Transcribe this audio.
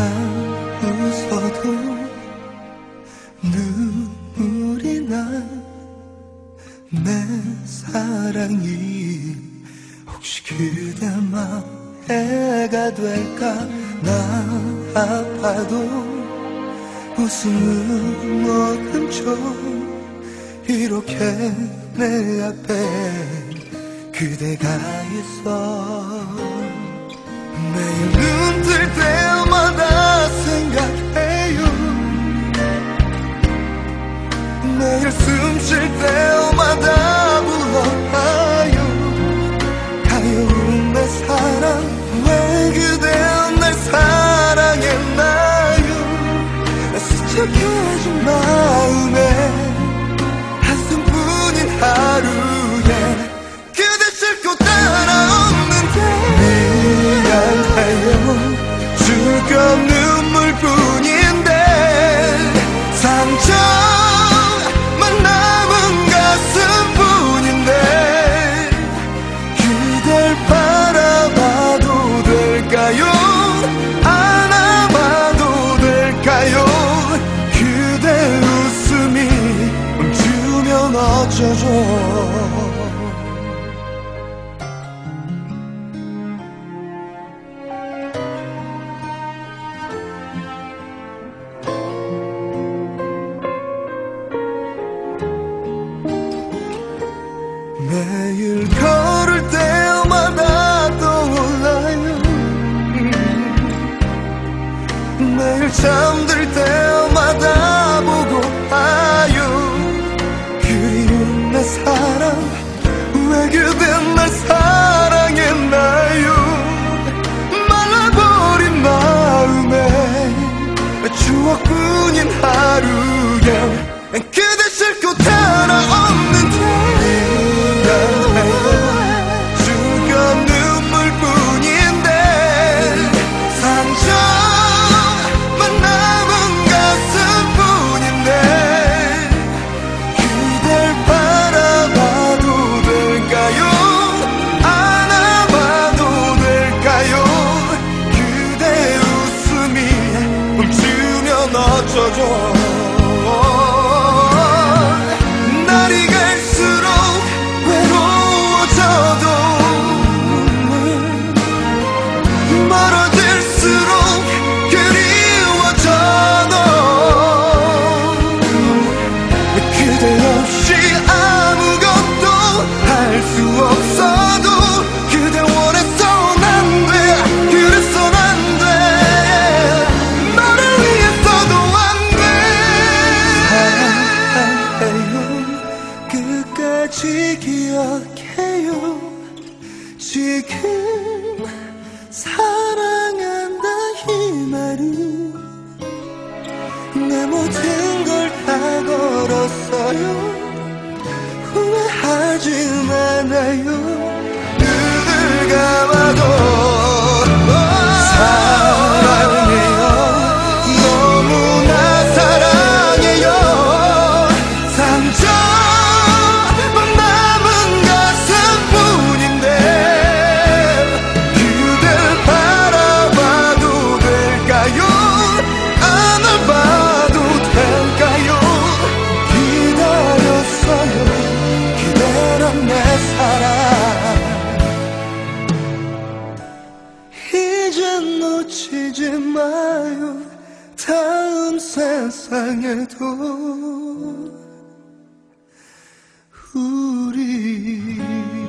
웃어도 눈물이 나. 내 사랑이 혹시 그대 맘에가 될까. 나 아파도 웃음은 못 훔쳐. 이렇게 내 앞에 그대가 있어. 매일 눈 뜰 때마다 생각해요. 매일 숨 쉴 때마다 불러봐요. 가여운 내 사랑, 왜 그대 날 사랑했나요. 스쳐가진 마음에 한숨뿐인 하루에 그대 싫고 따라오는데 미안해요. 즐거운 눈물뿐인데 상처만 남은 가슴뿐인데 그댈 바라봐도 될까요? 안아봐도 될까요? 그대 웃음이 멈추면 어쩌죠. 매일 걸을 때마다 떠올라요. 매일 잠들 때마다 보고 봐요. 그리운 내 사랑, 왜 그댄 날 사랑했나요. 말라버린 마음에 추억뿐인 하루에 그대 싫고 달아없는데 즐거운 눈물뿐인데 상처만 남은 가슴뿐인데 그댈 바라봐도 될까요? 안아봐도 될까요? 그대 웃음이 멈추면 어쩌죠. 날이 갈수록 외로워져도 멀어질수록 그리워져도 그대 없이 아무것도 할 수 없어도 그대 원해선 안 돼. 그래선 안 돼. 너를 위해서도 안 돼. 사랑해요. 끝까지 기억해요. 지금 사랑한다 이 말은 내 모든 걸 다 걸었어요. 후회하지 않아요. 눈을 감아도 사랑해요. 너무나 사랑해요. 상처만 남은 가슴뿐인데 그댈 바라봐도 될까요? 안아봐도 될까요? 기다렸어요. 기다란 내 사랑 이젠 놓치지 마요. 다음 세상에도 우리